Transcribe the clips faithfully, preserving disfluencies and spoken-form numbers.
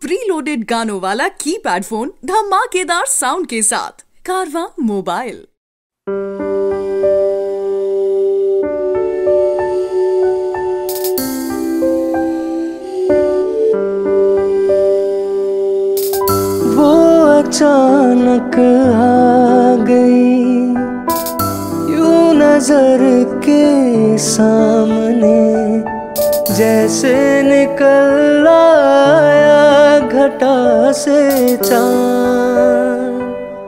Pre loaded गानों वाला keypad phone धमाकेदार साउंड के साथ कारवां मोबाइल। वो अचानक आ गई यूं नजर के सामने, जैसे निकल आया घटा से चाँद।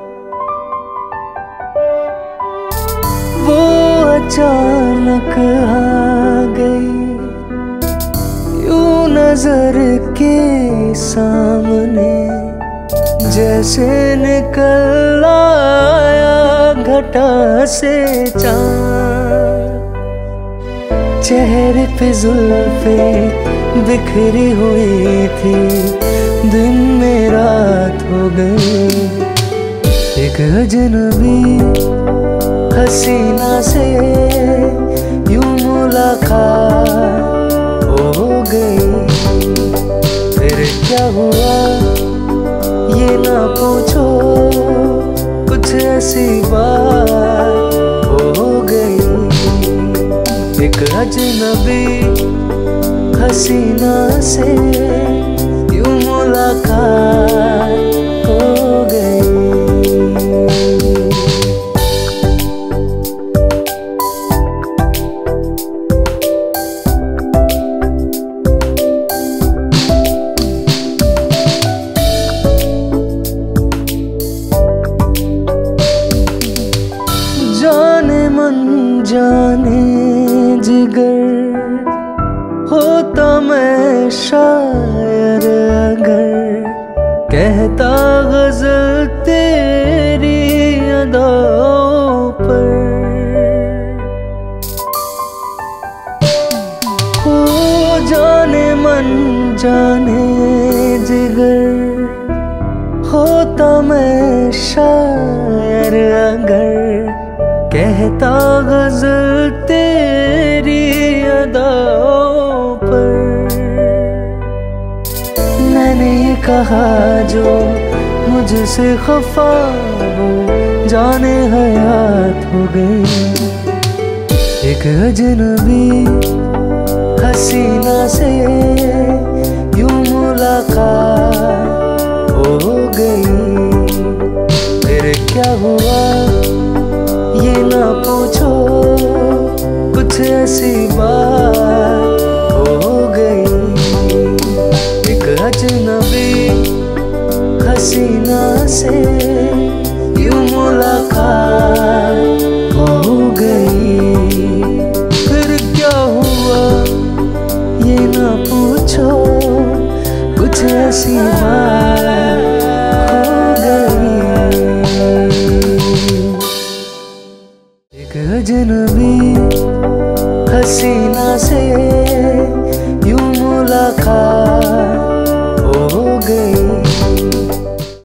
वो अचानक आ गई यूं नजर के सामने, जैसे निकल आया घटा से चाँद। चेहरे पे जुल्फे बिखरी हुई थी, दिन में रात हो गई। एक अजनबी हसीना से यूं मुलाकात हो गई। फिर क्या हुआ ये ना पूछो, कुछ ऐसी बात हो गई। एक अजनबी हसीना से यूं मुलाकात हो गई। जाने मन जाने जिगर होता मैं शायर अगर, कहता गजल तेरी अदाओं पर। हो जाने मन जाने जिगर होता मैं शायर अगर, कहता गजल तेरी अदाओं पर। मैंने ये कहा जो मुझसे खफा हो, जाने हयात हो गई। एक अजनबी हसीना से यूं मुलाकात हो गई। फिर क्या हुआ ये ना पूछो, कुछ ऐसी बात हो गई। एक अजनबी हसीना से यूं मुलाकात हो गई। फिर क्या हुआ ये ना पूछो, कुछ ऐसी बात हो गई। एक अजनबी हसीना से